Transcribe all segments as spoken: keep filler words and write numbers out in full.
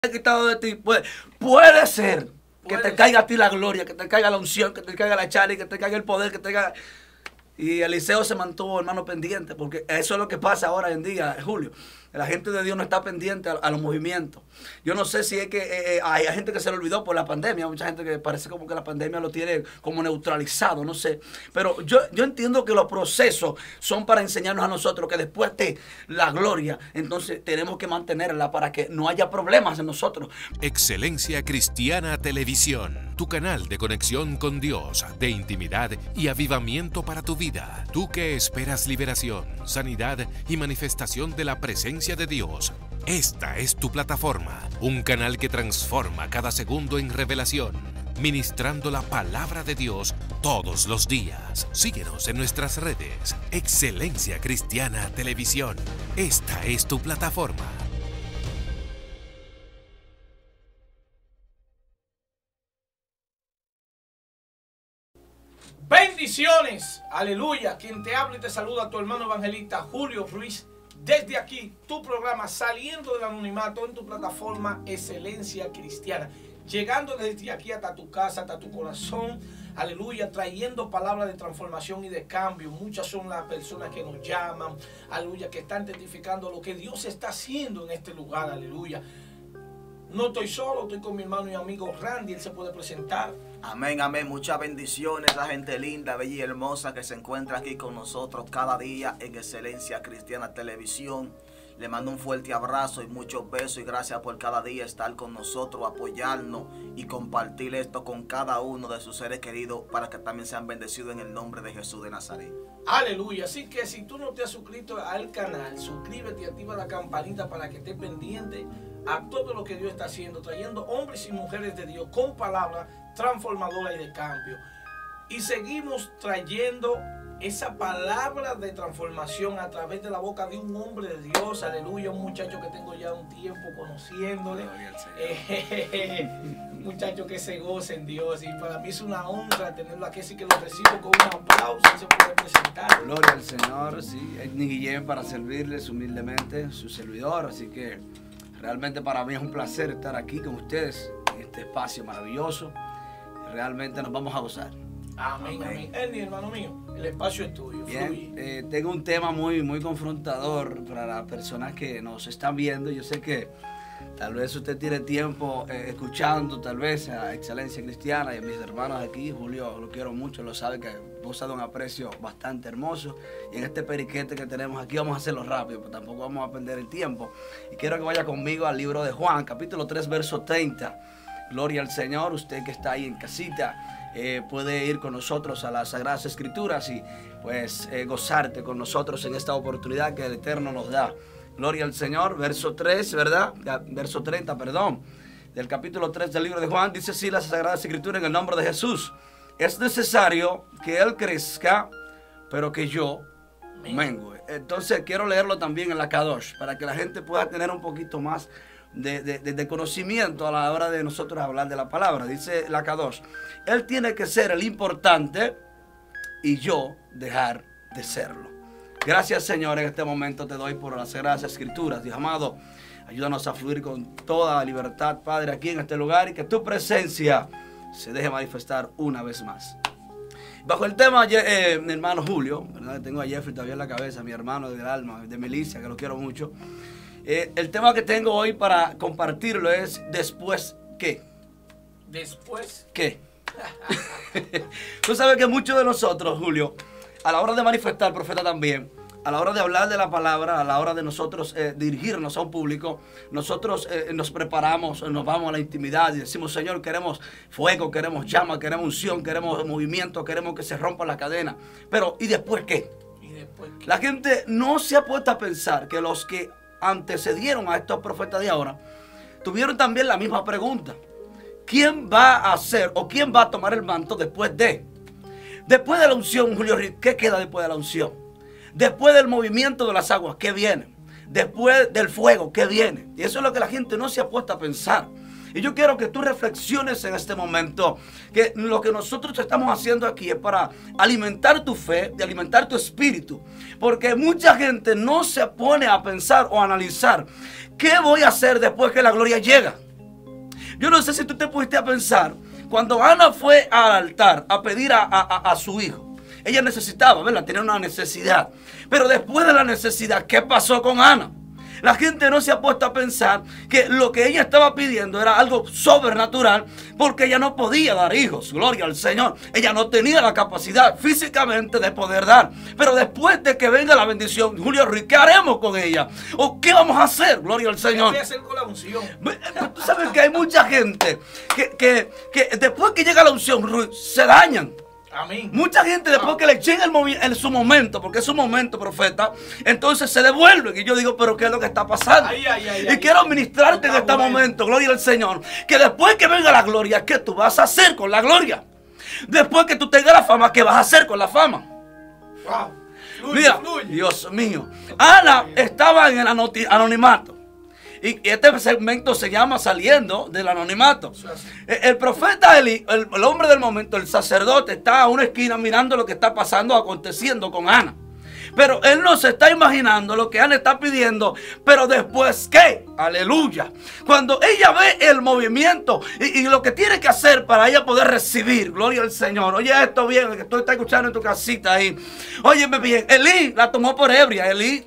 quitado de ti, puede, puede ser que te caiga a ti la gloria, que te caiga la unción, que te caiga la charla, que te caiga el poder, que te caiga... Y Eliseo se mantuvo, hermano, pendiente, porque eso es lo que pasa ahora en día, Julio. La gente de Dios no está pendiente a, a los movimientos. Yo no sé si es que eh, eh, hay gente que se le olvidó por la pandemia, mucha gente que parece como que la pandemia lo tiene como neutralizado, no sé. Pero yo, yo entiendo que los procesos son para enseñarnos a nosotros que después de la gloria, entonces tenemos que mantenerla para que no haya problemas en nosotros. Excelencia Cristiana Televisión, tu canal de conexión con Dios, de intimidad y avivamiento para tu vida. Tú que esperas liberación, sanidad y manifestación de la presencia de Dios. Esta es tu plataforma, un canal que transforma cada segundo en revelación, ministrando la palabra de Dios todos los días. Síguenos en nuestras redes. Excelencia Cristiana Televisión. Esta es tu plataforma. Bendiciones, aleluya. Quien te habla y te saluda, tu hermano evangelista Julio Ruiz. Desde aquí, tu programa Saliendo del Anonimato en tu plataforma Excelencia Cristiana. Llegando desde aquí hasta tu casa, hasta tu corazón, aleluya, trayendo palabras de transformación y de cambio. Muchas son las personas que nos llaman, aleluya, que están testificando lo que Dios está haciendo en este lugar, aleluya. No estoy solo, estoy con mi hermano y amigo Randy, él se puede presentar. Amén, amén. Muchas bendiciones a la gente linda, bella y hermosa que se encuentra aquí con nosotros cada día en Excelencia Cristiana Televisión. Le mando un fuerte abrazo y muchos besos y gracias por cada día estar con nosotros, apoyarnos y compartir esto con cada uno de sus seres queridos para que también sean bendecidos en el nombre de Jesús de Nazaret. Aleluya. Así que si tú no te has suscrito al canal, suscríbete y activa la campanita para que estés pendiente a todo lo que Dios está haciendo, trayendo hombres y mujeres de Dios con palabras transformadoras y de cambio. Y seguimos trayendo esa palabra de transformación a través de la boca de un hombre de Dios, aleluya, un muchacho que tengo ya un tiempo conociéndole, eh, un muchacho que se goza en Dios, y para mí es una honra tenerlo aquí, así que lo recibo con un aplauso y se puede presentar. Gloria al Señor, sí, Edney Guillén para servirles humildemente, su servidor, así que realmente para mí es un placer estar aquí con ustedes en este espacio maravilloso. Realmente nos vamos a gozar. Amén, amén. Ernie, hermano mío, el espacio es tuyo. Bien, eh, tengo un tema muy, muy confrontador para las personas que nos están viendo. Yo sé que tal vez usted tiene tiempo eh, escuchando tal vez a Excelencia Cristiana y a mis hermanos aquí. Julio, lo quiero mucho, lo sabe que goza de un aprecio bastante hermoso. Y en este periquete que tenemos aquí vamos a hacerlo rápido, pero tampoco vamos a perder el tiempo. Y quiero que vaya conmigo al libro de Juan, capítulo tres, verso treinta. Gloria al Señor, usted que está ahí en casita. Eh, puede ir con nosotros a las Sagradas Escrituras y pues eh, gozarte con nosotros en esta oportunidad que el Eterno nos da. Gloria al Señor, verso tres, ¿verdad? Verso treinta, perdón, del capítulo tres del libro de Juan, dice así las Sagradas Escrituras en el nombre de Jesús. Es necesario que Él crezca, pero que yo mengue. Entonces quiero leerlo también en la Kadosh, para que la gente pueda tener un poquito más De, de, de conocimiento a la hora de nosotros hablar de la palabra. Dice la Kadosh, Él tiene que ser el importante y yo dejar de serlo. Gracias, Señor, en este momento te doy por las Sagradas Escrituras. Dios amado, ayúdanos a fluir con toda libertad, Padre, aquí en este lugar, y que tu presencia se deje manifestar una vez más. Bajo el tema, eh, mi hermano Julio, ¿verdad? Tengo a Jeffrey todavía en la cabeza, mi hermano del alma, de Melissa, que lo quiero mucho. Eh, el tema que tengo hoy para compartirlo es ¿después qué? ¿Después qué? Tú sabes que muchos de nosotros, Julio, a la hora de manifestar, profeta también, a la hora de hablar de la palabra, a la hora de nosotros eh, dirigirnos a un público, nosotros eh, nos preparamos, nos vamos a la intimidad y decimos, Señor, queremos fuego, queremos llama, queremos unción, queremos movimiento, queremos que se rompa la cadena. Pero, ¿y después qué? ¿Y después qué? La gente no se ha puesto a pensar que los que antecedieron a estos profetas de ahora tuvieron también la misma pregunta: ¿quién va a hacer o quién va a tomar el manto después de? Después de la unción, Julio, ¿qué queda después de la unción? Después del movimiento de las aguas, ¿qué viene? Después del fuego, ¿qué viene? Y eso es lo que la gente no se ha puesto a pensar. Y yo quiero que tú reflexiones en este momento que lo que nosotros estamos haciendo aquí es para alimentar tu fe, de alimentar tu espíritu. Porque mucha gente no se pone a pensar o a analizar qué voy a hacer después que la gloria llega. Yo no sé si tú te pudiste a pensar, cuando Ana fue al altar a pedir a, a, a su hijo, ella necesitaba, ¿verdad? Tenía una necesidad. Pero después de la necesidad, ¿qué pasó con Ana? La gente no se ha puesto a pensar que lo que ella estaba pidiendo era algo sobrenatural, porque ella no podía dar hijos, gloria al Señor. Ella no tenía la capacidad físicamente de poder dar. Pero después de que venga la bendición, Julio Ruiz, ¿qué haremos con ella? ¿O qué vamos a hacer? Gloria al Señor. ¿Qué voy a hacer con la unción? Tú sabes que hay mucha gente que, que, que después que llega la unción, Ruiz, se dañan. Amén. Mucha gente después que le llega el en su momento, porque es su momento, profeta, entonces se devuelven. Y yo digo, pero ¿qué es lo que está pasando? Ay, ay, ay, y ay, quiero ministrarte en este bueno. momento, momento, gloria al Señor, que después que venga la gloria, ¿qué tú vas a hacer con la gloria? Después que tú tengas la fama, ¿qué vas a hacer con la fama? Wow. Fluye, Mira, fluye. Dios mío, Ana estaba en el anonimato. Y este segmento se llama Saliendo del Anonimato. El profeta Elí, el, el hombre del momento, el sacerdote, está a una esquina mirando lo que está pasando, aconteciendo con Ana. Pero él no se está imaginando lo que Ana está pidiendo. Pero después, ¿qué? Aleluya. Cuando ella ve el movimiento y, y lo que tiene que hacer para ella poder recibir, gloria al Señor. Oye esto bien, que tú estás escuchando en tu casita ahí. Óyeme bien, Elí la tomó por ebria. Elí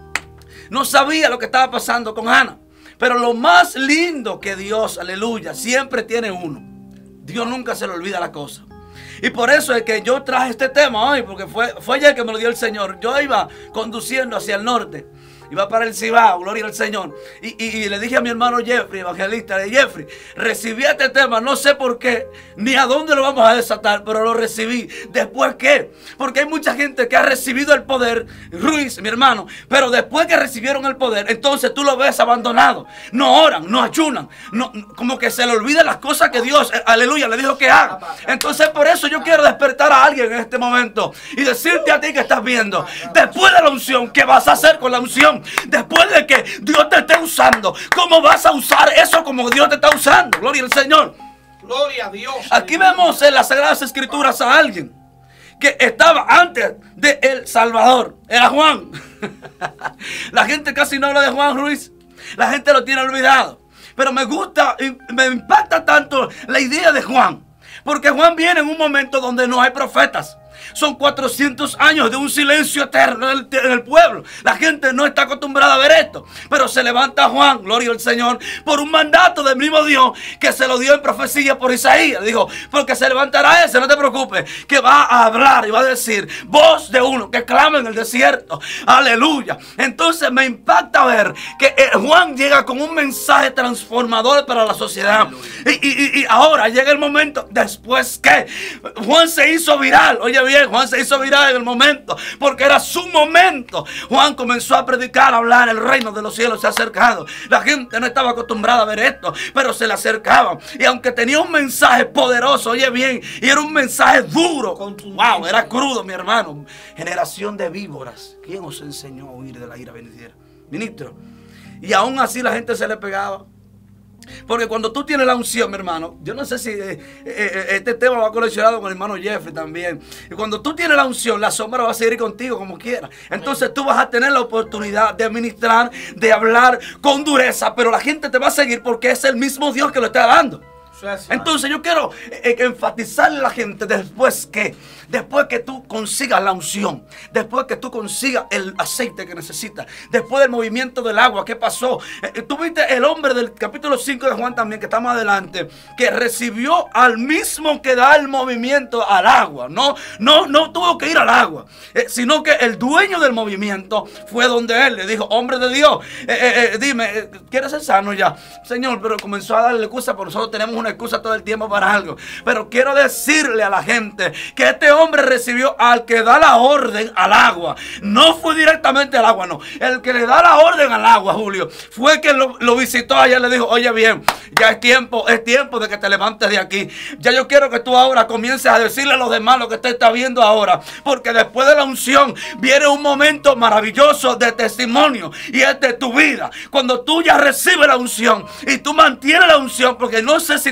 no sabía lo que estaba pasando con Ana. Pero lo más lindo que Dios, aleluya, siempre tiene uno. Dios nunca se le olvida la cosa. Y por eso es que yo traje este tema hoy, porque fue, fue ayer que me lo dio el Señor. Yo iba conduciendo hacia el norte. Iba para el Cibao, gloria al Señor. Y, y, y le dije a mi hermano Jeffrey, evangelista de Jeffrey, recibí este tema, no sé por qué, ni a dónde lo vamos a desatar, pero lo recibí. ¿Después qué? Porque hay mucha gente que ha recibido el poder, Ruiz, mi hermano, pero después que recibieron el poder, entonces tú lo ves abandonado. No oran, no ayunan, no, como que se le olvidan las cosas que Dios, aleluya, le dijo que haga. Entonces por eso yo quiero despertar a alguien en este momento y decirte a ti que estás viendo, después de la unción, ¿qué vas a hacer con la unción? Después de que Dios te esté usando, ¿cómo vas a usar eso como Dios te está usando? Gloria al Señor. Gloria a Dios. Aquí vemos en las Sagradas Escrituras a alguien que estaba antes de El Salvador. Era Juan. La gente casi no habla de Juan Ruiz. La gente lo tiene olvidado. Pero me gusta y me impacta tanto la idea de Juan. Porque Juan viene en un momento donde no hay profetas. Son cuatrocientos años de un silencio eterno en el, en el pueblo. La gente no está acostumbrada a ver esto. Pero se levanta Juan, gloria al Señor, por un mandato del mismo Dios que se lo dio en profecía por Isaías. Le dijo, porque se levantará ese, no te preocupes, que va a hablar y va a decir, voz de uno que clama en el desierto. Aleluya. Entonces me impacta ver que eh, Juan llega con un mensaje transformador para la sociedad. Y, y, y ahora llega el momento, después que Juan se hizo viral. Oye bien, Juan se hizo viral en el momento, porque era su momento. Juan comenzó a predicar, a hablar, el reino de los cielos se ha acercado. La gente no estaba acostumbrada a ver esto, pero se le acercaba. Y aunque tenía un mensaje poderoso, oye bien, y era un mensaje duro, wow, era crudo, mi hermano. Generación de víboras, ¿quién os enseñó a huir de la ira venidera? Ministro. Y aún así la gente se le pegaba. Porque cuando tú tienes la unción, mi hermano, yo no sé si eh, eh, este tema va coleccionado con el hermano Jeffrey también. Y cuando tú tienes la unción, la sombra va a seguir contigo como quiera. Entonces tú vas a tener la oportunidad de ministrar, de hablar con dureza, pero la gente te va a seguir porque es el mismo Dios que lo está dando. Entonces yo quiero eh, enfatizarle a la gente después que, después que tú consigas la unción, después que tú consigas el aceite que necesitas, después del movimiento del agua, ¿qué pasó? Eh, tú viste el hombre del capítulo cinco de Juan también, que está más adelante, que recibió al mismo que da el movimiento al agua. No, no, no tuvo que ir al agua, eh, sino que el dueño del movimiento fue donde él le dijo, hombre de Dios, eh, eh, eh, dime, eh, ¿quieres ser sano ya? Señor, pero comenzó a darle excusa, porque nosotros tenemos una excusa todo el tiempo para algo. Pero quiero decirle a la gente que este hombre recibió al que da la orden al agua. No fue directamente al agua, no. El que le da la orden al agua, Julio, fue que lo, lo visitó allá y le dijo, oye bien, ya es tiempo, es tiempo de que te levantes de aquí. Ya yo quiero que tú ahora comiences a decirle a los demás lo que usted está viendo ahora. Porque después de la unción viene un momento maravilloso de testimonio. Y es de tu vida. Cuando tú ya recibes la unción y tú mantienes la unción, porque no sé si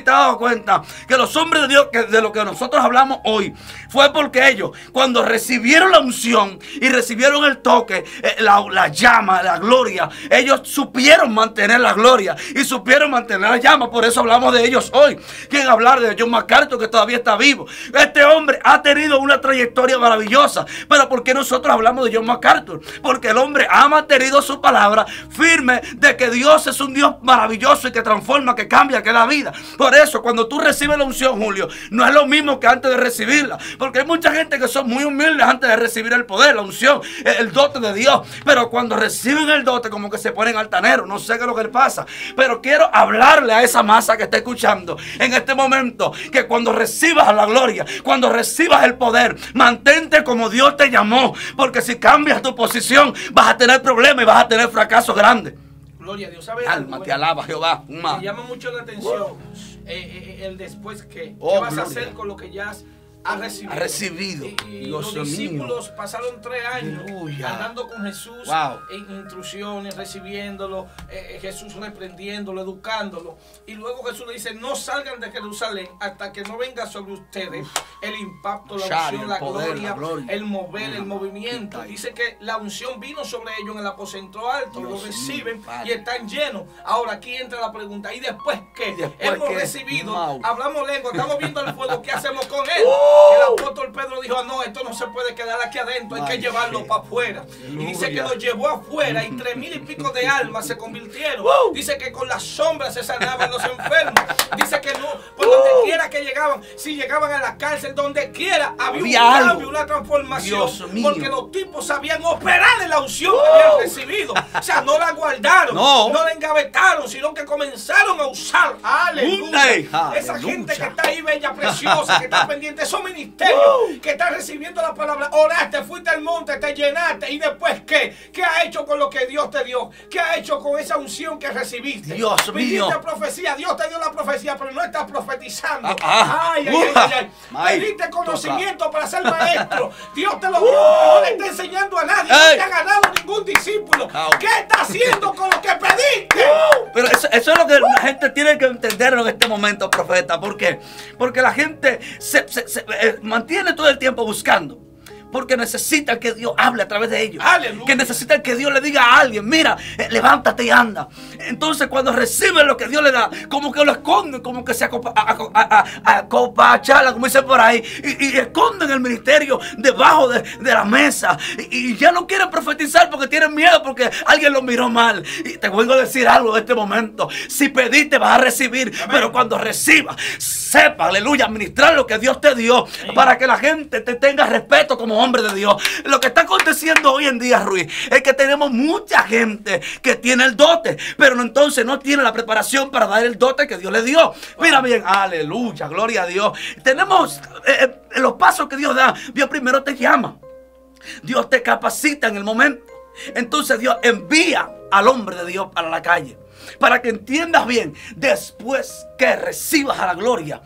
te has dado cuenta que los hombres de Dios, que de lo que nosotros hablamos hoy, fue porque ellos, cuando recibieron la unción y recibieron el toque, eh, la, la llama, la gloria, ellos supieron mantener la gloria y supieron mantener la llama. Por eso hablamos de ellos hoy. ¿Quién hablar de John MacArthur, que todavía está vivo? Este hombre ha tenido una trayectoria maravillosa. Pero ¿por qué nosotros hablamos de John MacArthur? Porque el hombre ha mantenido su palabra firme de que Dios es un Dios maravilloso y que transforma, que cambia, que da vida. Por eso, cuando tú recibes la unción, Julio, no es lo mismo que antes de recibirla. Porque hay mucha gente que son muy humildes antes de recibir el poder, la unción, el dote de Dios. Pero cuando reciben el dote, como que se ponen altaneros. No sé qué es lo que le pasa. Pero quiero hablarle a esa masa que está escuchando en este momento, que cuando recibas la gloria, cuando recibas el poder, mantente como Dios te llamó. Porque si cambias tu posición, vas a tener problemas y vas a tener fracasos grandes. Gloria a Dios. ¿Sabes? Alma, te alaba, Jehová. Me llama mucho la atención uh. eh, eh, el después que. Oh, ¿Qué vas gloria. a hacer con lo que ya has ha recibido? Ha recibido. Y, y Dios los discípulos mío. pasaron tres años Aleluya. andando con Jesús, Wow. en instrucciones, recibiéndolo, eh, Jesús reprendiéndolo, educándolo. Y luego Jesús le dice: no salgan de Jerusalén hasta que no venga sobre ustedes el impacto, la Shari, unción, el la, poder, gloria, la gloria, el mover, mm. el movimiento. Dice que la unción vino sobre ellos en el aposento alto, Dios lo reciben mío, y están llenos. Ahora aquí entra la pregunta: ¿y después qué? ¿Y después Hemos qué? recibido, Wow. hablamos lengua, estamos viendo el fuego, ¿qué hacemos con él? ¡Oh! El apóstol Pedro dijo: no, esto no se puede quedar aquí adentro, hay Ay, que llevarlo sí. para afuera. Y dice que lo llevó afuera y tres mil y pico de almas se convirtieron. ¡Wow! Dice que con las sombras se sanaban los enfermos. Dice que no, por donde quiera que llegaban, si llegaban a la cárcel, donde quiera, había, Había un algo. cambio, una transformación. Dios mío. Porque los tipos sabían operar en la unción que habían recibido. O sea, no la guardaron, No. no la engavetaron, sino que comenzaron a usar. Aleluya. Aleluya. Esa gente que está ahí bella, preciosa, que está pendiente, esos ministerios que están recibiendo la palabra. Oraste, fuiste al monte, te llenaste. ¿Y después qué? ¿Qué ha hecho con lo que Dios te dio? ¿Qué ha hecho con esa unción que recibiste? Dios mío. Pediste profecía, Dios te dio la profecía, pero no estás profetizando. Ah, ah. Ay, ay, Uh, ay, ay, ay. ay. Pediste Toca. conocimiento para ser maestro. Dios te lo dio, pero no le está enseñando a nadie. Ey. No te ha ganado ningún discípulo. Au. ¿Qué está haciendo con lo que pediste? Pero eso, eso es lo que la gente tiene que entender en este momento, profeta. ¿Por qué? Porque la gente se, se- se, eh, mantiene todo el tiempo buscando. Porque necesitan que Dios hable a través de ellos. Aleluya. Que necesitan que Dios le diga a alguien: mira, eh, levántate y anda. Entonces cuando reciben lo que Dios le da, como que lo esconden, como que se acopa- a- a- a- a- acopachala, como dicen por ahí, y, y esconden el ministerio debajo de, de la mesa. Y, y ya no quieren profetizar porque tienen miedo, porque alguien lo miró mal. Y te vengo a decir algo en este momento: si pediste, vas a recibir. Amén. Pero cuando recibas, sepa, aleluya, administrar lo que Dios te dio, para que la gente te tenga respeto como hombre de Dios. Lo que está aconteciendo hoy en día, Ruiz, es que tenemos mucha gente que tiene el dote, pero no, entonces no tiene la preparación para dar el dote que Dios le dio. Mira bien, aleluya, gloria a Dios. Tenemos eh, eh, los pasos que Dios da. Dios primero te llama, Dios te capacita en el momento. Entonces Dios envía al hombre de Dios para la calle, para que entiendas bien. Después que recibas a la gloria,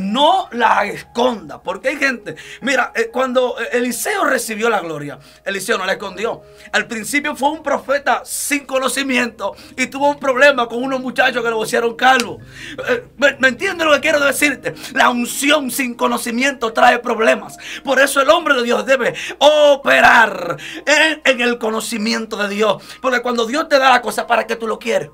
no la escondas. Porque hay gente, mira, eh, cuando Eliseo recibió la gloria, Eliseo no la escondió. Al principio fue un profeta sin conocimiento y tuvo un problema con unos muchachos que lo hicieron calvo. Eh, ¿me, me entiendes lo que quiero decirte? La unción sin conocimiento trae problemas. Por eso el hombre de Dios debe operar en, en el conocimiento de Dios. Porque cuando Dios te da la cosa, ¿para qué tú lo quieres?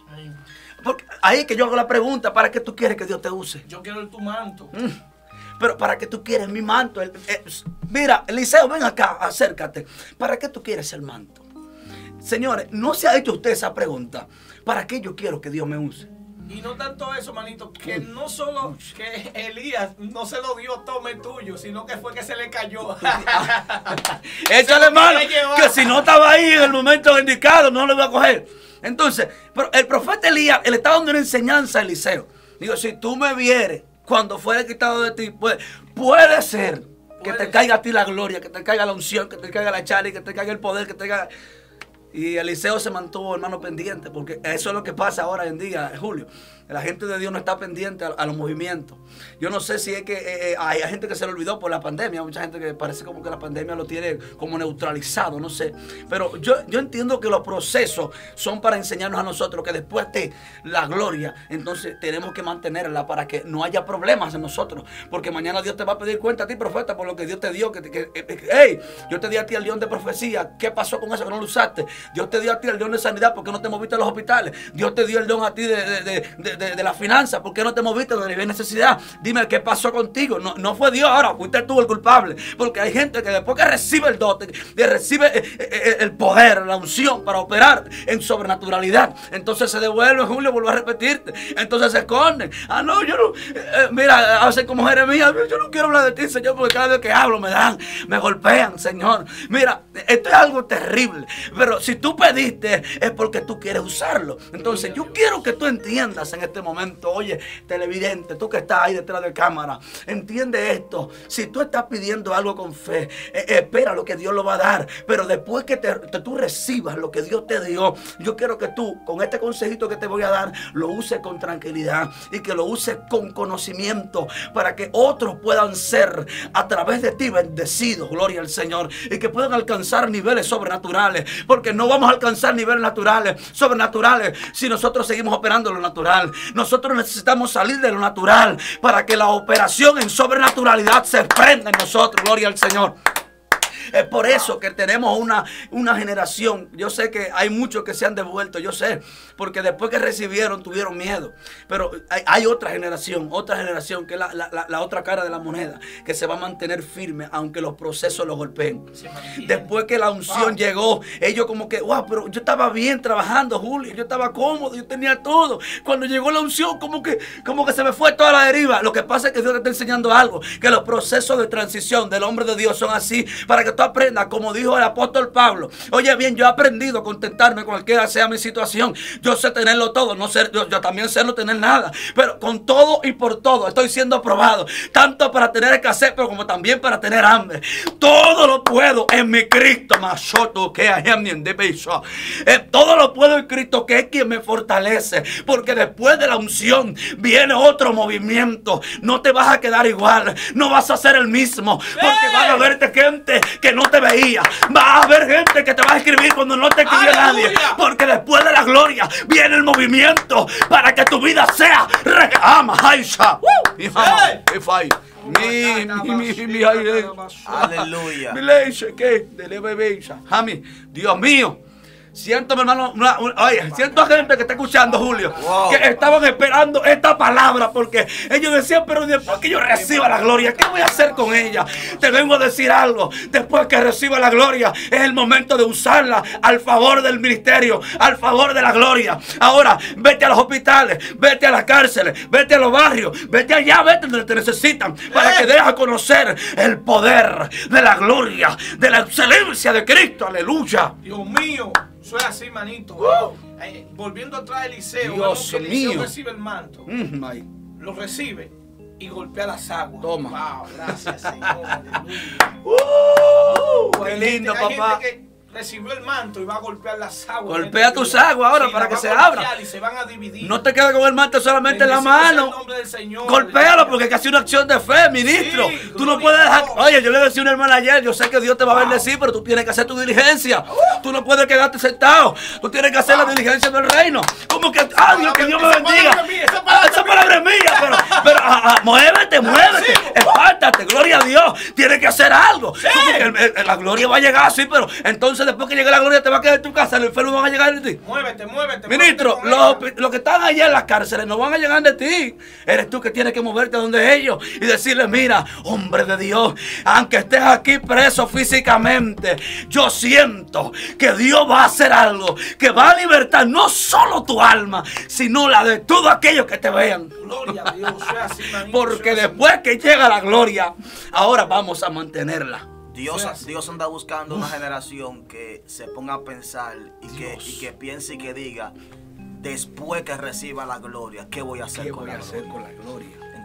Porque ahí que yo hago la pregunta: ¿para qué tú quieres que Dios te use? Yo quiero el tu manto. Mm, Pero ¿para qué tú quieres mi manto? El- eh, mira, Eliseo, ven acá, acércate. ¿Para qué tú quieres el manto? Señores, ¿no se ha hecho usted esa pregunta? ¿Para qué yo quiero que Dios me use? Y no tanto eso, manito, que no solo que Elías no se lo dio tome tuyo, sino que fue que se le cayó. Échale mano, quiere llevar. que si no estaba ahí en el momento indicado, no lo iba a coger. Entonces, pero el profeta Elías, él estaba dando una enseñanza a Eliseo. Digo, si tú me vieres cuando fuera quitado de ti, pues, puede ser que Puede te caiga a ti la gloria, que te caiga la unción, que te caiga la charla, que te caiga el poder, que te caiga... Y Eliseo se mantuvo, hermano, pendiente, porque eso es lo que pasa ahora en día, Julio. La gente de Dios no está pendiente a, a los movimientos. Yo no sé si es que eh, eh, hay gente que se le olvidó por la pandemia. Mucha gente que parece como que la pandemia lo tiene como neutralizado, no sé. Pero yo, yo entiendo que los procesos son para enseñarnos a nosotros que después de la gloria, entonces tenemos que mantenerla para que no haya problemas en nosotros. Porque mañana Dios te va a pedir cuenta a ti, profeta, por lo que Dios te dio. Que, que, que, que, hey, yo te di a ti el león de profecía. ¿Qué pasó con eso que no lo usaste? Dios te dio a ti el león de sanidad. ¿Por qué no te moviste a los hospitales? Dios te dio el don a ti de, de, de, de, de, de la finanza. ¿Por qué no te moviste donde había necesidad? Dime qué pasó contigo. No, no fue Dios, ahora fuiste tú el culpable. Porque hay gente que después que recibe el dote, que recibe el, el poder, la unción para operar en sobrenaturalidad, entonces se devuelve, Julio, vuelvo a repetirte. Entonces se esconden. Ah, no, yo no. Eh, mira, hacen como Jeremías. Yo no quiero hablar de ti, Señor, porque cada vez que hablo me dan, me golpean, Señor. Mira, esto es algo terrible. Pero si tú pediste, es porque tú quieres usarlo. Entonces yo quiero que tú entiendas en este momento, oye, televidente, tú que estás ahí detrás de cámara, entiende esto. Si tú estás pidiendo algo con fe, eh, espera lo que Dios lo va a dar. Pero después que te, te, tú recibas lo que Dios te dio, yo quiero que tú, con este consejito que te voy a dar, lo uses con tranquilidad y que lo uses con conocimiento para que otros puedan ser a través de ti bendecidos, gloria al Señor, y que puedan alcanzar niveles sobrenaturales, porque no vamos a alcanzar niveles naturales, sobrenaturales, si nosotros seguimos operando en lo natural. Nosotros necesitamos salir de lo natural para que la operación en sobrenaturalidad se prenda en nosotros, gloria al Señor. Es por eso que tenemos una, una generación. Yo sé que hay muchos que se han devuelto, yo sé, porque después que recibieron tuvieron miedo. Pero hay, hay otra generación, otra generación que es la, la, la otra cara de la moneda, que se va a mantener firme aunque los procesos los golpeen. Después que la unción wow. llegó, ellos como que, wow, pero yo estaba bien trabajando, Julio, yo estaba cómodo, yo tenía todo. Cuando llegó la unción, como que, como que se me fue toda la deriva. Lo que pasa es que Dios te está enseñando algo, que los procesos de transición del hombre de Dios son así, para que tú aprendas, como dijo el apóstol Pablo. Oye bien, yo he aprendido a contentarme cualquiera sea mi situación. Yo sé tenerlo todo, no sé, yo, yo también sé no tener nada, pero con todo y por todo estoy siendo probado, tanto para tener escasez, pero como también para tener hambre. Todo lo puedo en mi Cristo, que eh, todo lo puedo en Cristo, que es quien me fortalece, porque después de la unción viene otro movimiento. No te vas a quedar igual, no vas a ser el mismo, porque van a verte gente que no te veía, va a haber gente que te va a escribir cuando no te escribió nadie, porque después de la gloria viene el movimiento para que tu vida sea ama Aisha. Aleluya. Dios mío. Siento, mi hermano, una, una, oye, siento gente que está escuchando, Julio, wow. que estaban esperando esta palabra, porque ellos decían, pero después que yo reciba la gloria, ¿qué voy a hacer con ella? Te vengo a decir algo, después que reciba la gloria, es el momento de usarla al favor del ministerio, al favor de la gloria. Ahora, vete a los hospitales, vete a las cárceles, vete a los barrios, vete allá, vete donde te necesitan, para que dejes a conocer el poder de la gloria, de la excelencia de Cristo, aleluya. Dios mío. Soy así, manito. Uh, eh, volviendo atrás, Eliseo, Dios bueno, Eliseo mío. recibe el manto, mm, lo recibe y golpea las aguas. Toma. Wow, gracias, Señor. uh, qué lindo, gente, papá. Hay gente que recibió el manto y va a golpear las aguas. Golpea tus aguas ahora, sí, para que se abran. Y se van a dividir. No te quedes con el manto solamente en la mano. Golpéalo, porque es casi una acción de fe, ministro. Sí, tú no puedes dejar. Oye, yo le decía a una hermana ayer, yo sé que Dios te va a wow. bendecir, pero tú tienes que hacer tu diligencia. Uh. Tú no puedes quedarte sentado. Tú tienes que hacer wow. la diligencia del reino. Como que, ah, Dios, que Dios me bendiga. Esa palabra es mía, pero, pero ah, ah, muévete, muévete. Espártate, gloria a Dios. Tienes que hacer algo. Sí. El, el, la gloria va a llegar así, pero entonces después que llegue la gloria te va a quedar en tu casa, los enfermos van a llegar de ti. Muévete, muévete. Ministro, muévete los, los que están allá en las cárceles no van a llegar de ti. Eres tú que tienes que moverte donde ellos y decirles, mira, hombre de Dios, aunque estés aquí preso físicamente, yo siento que Dios va a hacer algo, que va a libertar no solo tu alma, sino la de todos aquellos que te vean. Gloria a Dios, sea así, manito, porque sea después así. que llega la gloria, ahora vamos a mantenerla. Dios, Dios anda buscando una generación que se ponga a pensar y que, y que piense y que diga, después que reciba la gloria, ¿qué voy a hacer, ¿Qué con, voy la a hacer gloria? con la gloria?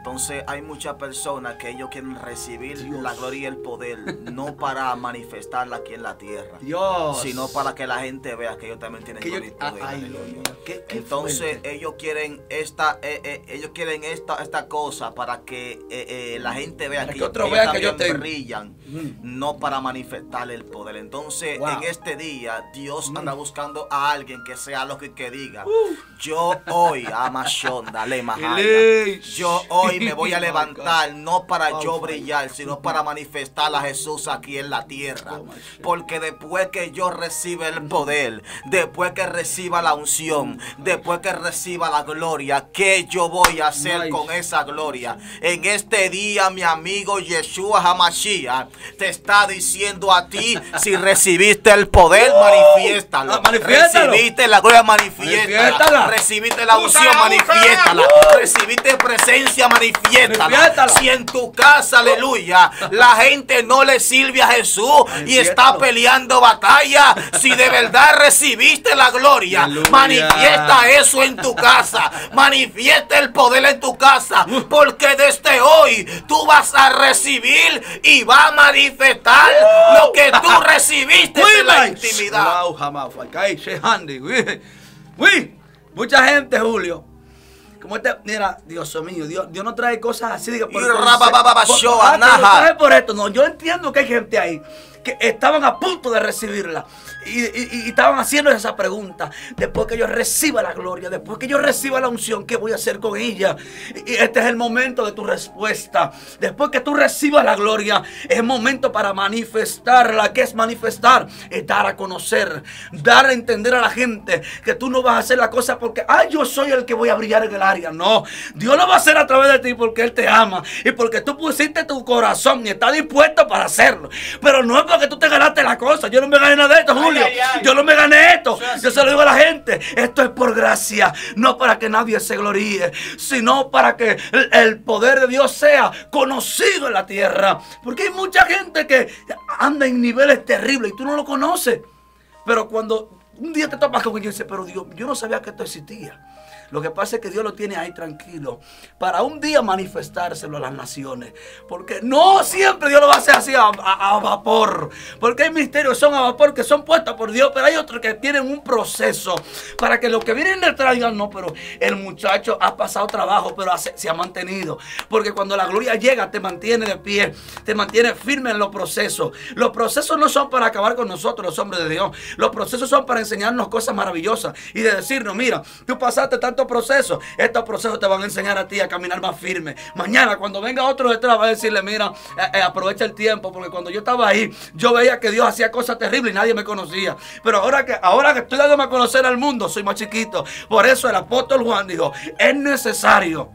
Entonces hay muchas personas que ellos quieren recibir Dios. la gloria y el poder, no para manifestarla aquí en la tierra, Dios. sino para que la gente vea que ellos también tienen Que yo- gloria y poder. ay, aleluya. Dios mío, qué- qué Entonces fuerte. ellos quieren esta, eh, eh, ellos quieren esta, esta cosa para que eh, eh, la gente vea Para que, que otros ellos vean que yo también tengo. brillan, Mm. no para manifestar el poder. Entonces Wow. en este día Dios Mm. anda buscando a alguien que sea lo que, que diga, yo hoy, Amashonda, le Mahaya, yo hoy me voy a levantar no para yo brillar, sino para manifestar a Jesús aquí en la tierra. Porque después que yo reciba el poder, después que reciba la unción, después que reciba la gloria, ¿qué yo voy a hacer Nice. con esa gloria? En este día, mi amigo Yeshua HaMashiach te está diciendo a ti, si recibiste el poder, manifiéstalo. Ah, manifiéstalo. Recibiste la gloria, manifiéstala. Manifiéstala. Recibiste la unción, Úsala, manifiéstala. úsala. Recibiste presencia, manifiéstala. Manifiéstala. Si en tu casa, aleluya, la gente no le sirve a Jesús y está Manifiéstalo. peleando batalla, si de verdad recibiste la gloria, Aleluya. manifiesta eso en tu casa. Manifiesta el poder en tu casa, porque desde hoy tú vas a recibir y va a manifestar lo que tú recibiste en la intimidad. Wow, jamás fue. Ay, she handy, uy. Uy, mucha gente, Julio. Como este, mira, Dios mío, Dios, Dios no trae cosas así. Diga, por, Y por- rabababa, por- show, ah, que lo anaja. trae por esto. No, yo entiendo que hay gente ahí que estaban a punto de recibirla y, y- y estaban haciendo esa pregunta. Después que yo reciba la gloria, después que yo reciba la unción, ¿qué voy a hacer con ella? Y este es el momento de tu respuesta. Después que tú recibas la gloria, es el momento para manifestarla. ¿Qué es manifestar? Es dar a conocer, dar a entender a la gente que tú no vas a hacer la cosa porque, ay, yo soy el que voy a brillar en el área. No, Dios lo va a hacer a través de ti porque Él te ama y porque tú pusiste tu corazón y estás dispuesto para hacerlo. Pero no es porque tú te ganaste la cosa. Yo no me gané nada de esto, Julio. ay, ay. Yo no me gané esto. Eso es así. Yo se lo digo a la gente. Esto es por gracia, no para que nadie se gloríe, sino para que el, el poder de Dios sea conocido en la tierra. Porque hay mucha gente que anda en niveles terribles y tú no lo conoces. Pero cuando un día te topas con ellos y dices, pero Dios, yo no sabía que esto existía. Lo que pasa es que Dios lo tiene ahí tranquilo para un día manifestárselo a las naciones. Porque no siempre Dios lo va a hacer así a, a- a vapor. Porque hay misterios que son a vapor, que son puestos por Dios, pero hay otros que tienen un proceso para que los que vienen detrás digan, no, pero el muchacho ha pasado trabajo, pero hace- se ha mantenido. Porque cuando la gloria llega, te mantiene de pie, te mantiene firme en los procesos. Los procesos no son para acabar con nosotros, los hombres de Dios. Los procesos son para enseñarnos cosas maravillosas y de decirnos, mira, tú pasaste tanto procesos, estos procesos te van a enseñar a ti a caminar más firme. Mañana cuando venga otro detrás va a decirle, mira, eh, eh, aprovecha el tiempo, porque cuando yo estaba ahí, yo veía que Dios hacía cosas terribles y nadie me conocía. Pero ahora que, ahora que estoy dándome a conocer al mundo, soy más chiquito. Por eso el apóstol Juan dijo, es necesario.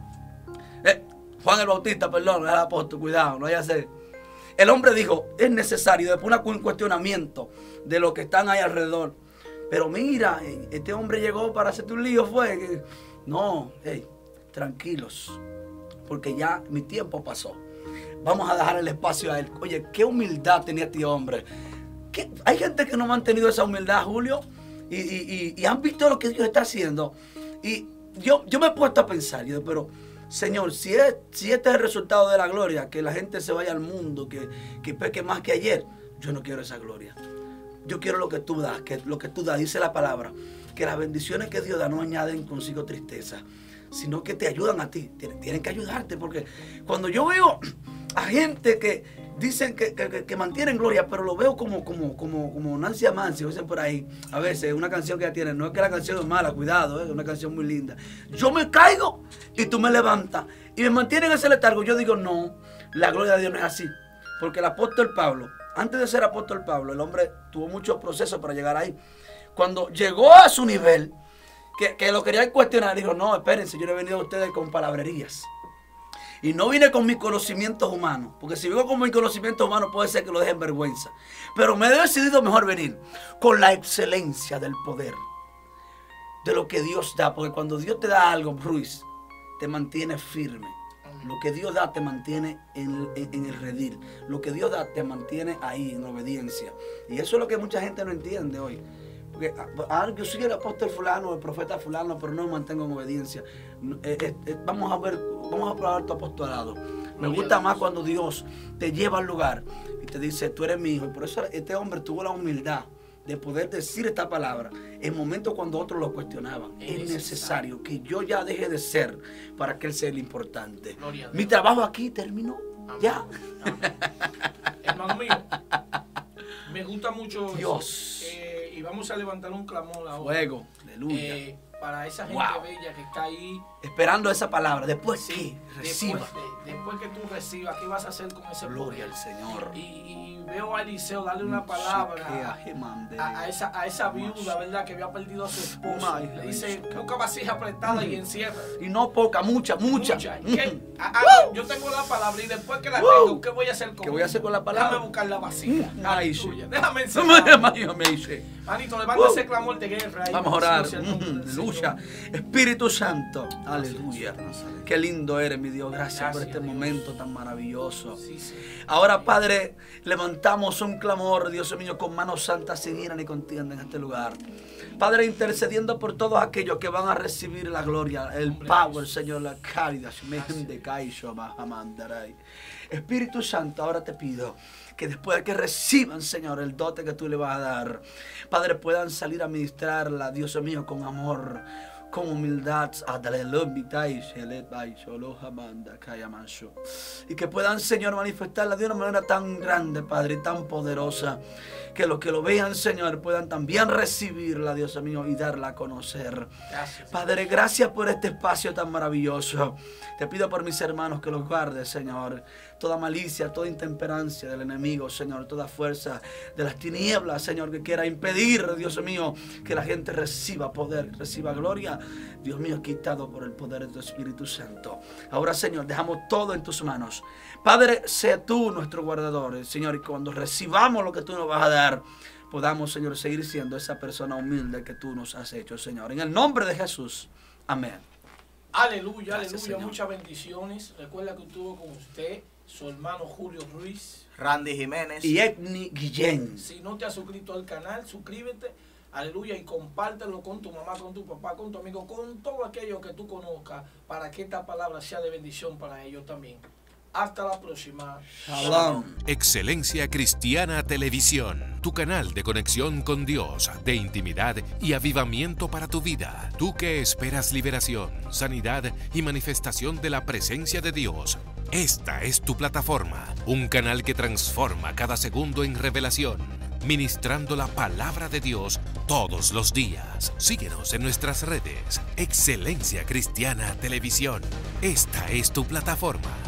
Eh, Juan el Bautista, perdón, el apóstol, cuidado, no vaya a ser. El hombre dijo, es necesario, después una- un cuestionamiento de lo que están ahí alrededor. Pero mira, este hombre llegó para hacerte un lío, fue. que- No, hey, tranquilos, porque ya mi tiempo pasó. Vamos a dejar el espacio a él. Oye, qué humildad tenía este hombre. ¿Qué? Hay gente que no ha mantenido esa humildad, Julio, y, y- y- y han visto lo que Dios está haciendo. Y yo, yo me he puesto a pensar, yo, pero Señor, si, es, si este es el resultado de la gloria, que la gente se vaya al mundo, que, que peque más que ayer, yo no quiero esa gloria. Yo quiero lo que tú das, que lo que tú das, dice la palabra, que las bendiciones que Dios da no añaden consigo tristeza, sino que te ayudan a ti, tienen, tienen que ayudarte, porque cuando yo veo a gente que dicen que, que, que- que mantienen gloria, pero lo veo como, como, como, como Nancy Amancio, dicen por ahí, a veces una canción que ella tiene, no es que la canción es mala, cuidado, es una canción muy linda. Yo me caigo y tú me levantas y me mantienen en ese letargo. Yo digo, no, la gloria de Dios no es así, porque el apóstol Pablo, antes de ser apóstol Pablo, el hombre tuvo muchos procesos para llegar ahí. Cuando llegó a su nivel, que, que lo querían cuestionar, dijo, no, espérense, yo no he venido a ustedes con palabrerías. Y no vine con mis conocimientos humanos, porque si vengo con mis conocimientos humanos puede ser que lo dejen vergüenza. Pero me he decidido mejor venir con la excelencia del poder, de lo que Dios da. Porque cuando Dios te da algo, Ruiz, te mantiene firme. Lo que Dios da te mantiene en, en, en el redil. Lo que Dios da te mantiene ahí en obediencia. Y eso es lo que mucha gente no entiende hoy. Porque ah, yo soy el apóstol fulano, el profeta fulano, pero no me mantengo en obediencia. Eh, eh, eh, vamos a ver vamos a probar tu apostolado. Me gusta más cuando Dios te lleva al lugar y te dice, tú eres mi hijo. Y por eso este hombre tuvo la humildad de poder decir esta palabra en momentos cuando otros lo cuestionaban. Es, es necesario que yo ya deje de ser para que Él sea el importante. Mi trabajo aquí terminó. Amén. Ya. Amén. Hermano mío, me gusta mucho Dios. Eh, y vamos a levantar un clamor ahora. Fuego, aleluya. Eh, para esa gente Wow. bella que está ahí. Esperando esa palabra. Después Sí, que reciba. después, de- después que tú recibas, ¿qué vas a hacer con ese Gloria poder? al Señor. Y, y veo a Eliseo darle una palabra a, a esa, a esa viuda, ¿verdad? Que había perdido a su esposo. Le dice, busca vasija apretada y encierra. Y no poca, mucha, mucha. Mucha. ¿Y qué? Ah, ah, yo tengo la palabra y después que la Woo. tengo, ¿qué voy a hacer con ¿Qué voy a hacer con la palabra? Déjame buscar la vasija. Mm, Aleluya. nice. Déjame encerrar. Me dice. Manito, levanta Woo. ese clamor de guerra. ahí, Vamos a orar. bendito sea el nombre del Aleluya. Señor. Espíritu Santo. Aleluya. Qué lindo eres, mi Dios. Gracias, Gracias, por este Dios. momento tan maravilloso. Sí, sí. Ahora, Padre, levantamos un clamor, Dios mío, con manos santas sin ira ni contienda en este lugar. Padre, intercediendo por todos aquellos que van a recibir la gloria, el power, Señor, la caridad. Espíritu Santo, ahora te pido que después de que reciban, Señor, el dote que tú le vas a dar, Padre, puedan salir a ministrarla, Dios mío, con amor, con humildad, y que puedan, Señor, manifestarla de una manera tan grande, Padre, y tan poderosa, que los que lo vean, Señor, puedan también recibirla, Dios mío, y darla a conocer. Gracias. Padre, gracias por este espacio tan maravilloso. Te pido por mis hermanos que los guardes, Señor. Toda malicia, toda intemperancia del enemigo, Señor. Toda fuerza de las tinieblas, Señor, que quiera impedir, Dios mío, que la gente reciba poder, reciba gloria. Dios mío, quitado por el poder de tu Espíritu Santo. Ahora, Señor, dejamos todo en tus manos. Padre, sé tú nuestro guardador, Señor, y cuando recibamos lo que tú nos vas a dar, podamos, Señor, seguir siendo esa persona humilde que tú nos has hecho, Señor. En el nombre de Jesús. Amén. Aleluya, Gracias, aleluya. Señor. Muchas bendiciones. Recuerda que estuvo con usted su hermano Julio Ruiz. Randy Jiménez. Y Edni Guillén. Si no te has suscrito al canal, suscríbete. Aleluya. Y compártelo con tu mamá, con tu papá, con tu amigo, con todo aquello que tú conozcas, para que esta palabra sea de bendición para ellos también. Hasta la próxima. Shalom. Excelencia Cristiana Televisión, tu canal de conexión con Dios, de intimidad y avivamiento para tu vida. Tú que esperas liberación, sanidad y manifestación de la presencia de Dios. Esta es tu plataforma, un canal que transforma cada segundo en revelación, ministrando la palabra de Dios todos los días. Síguenos en nuestras redes. Excelencia Cristiana Televisión. Esta es tu plataforma.